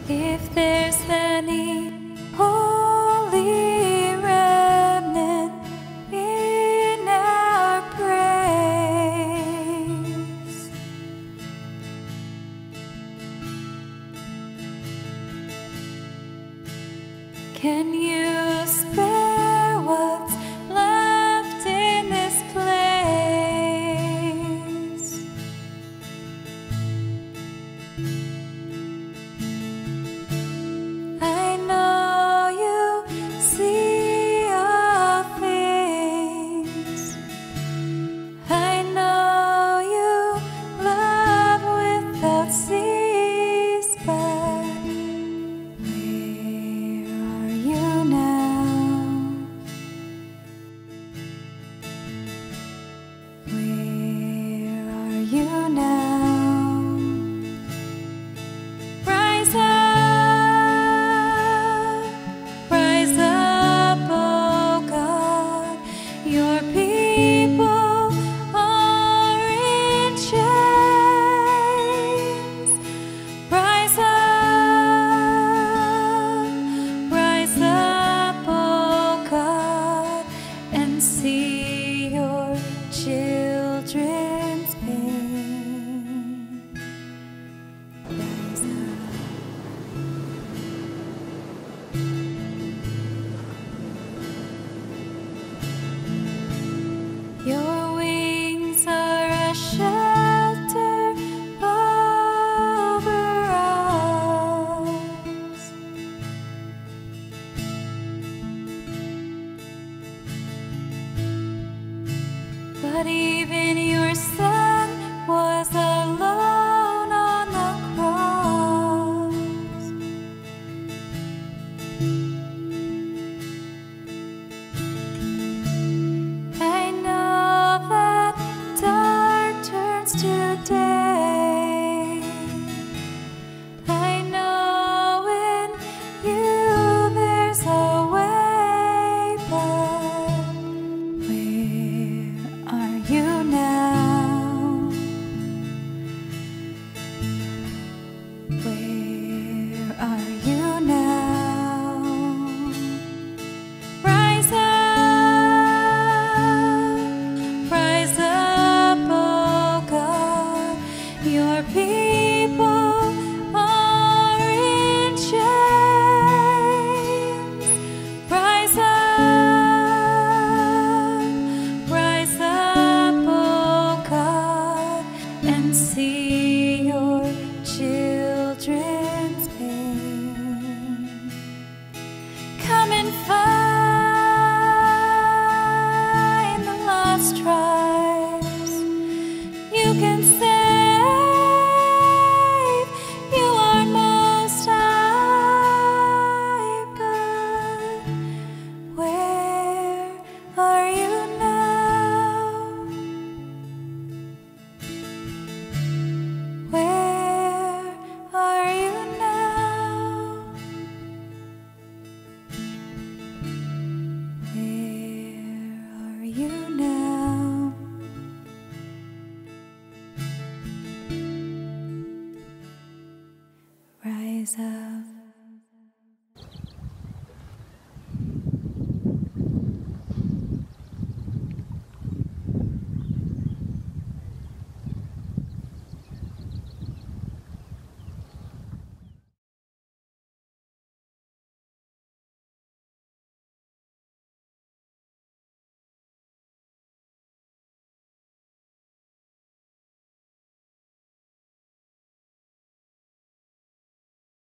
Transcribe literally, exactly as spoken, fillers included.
If there's any holy remnant in our praise, can you spare what's left in this place? I know you see all things. I know you love without cease, but where are you now? Where are you now? Rise up, rise up, oh God. Your people are in chains. Rise up, rise up, oh God, and see your children's pain. Rise up. Your wings are a shelter over us. But even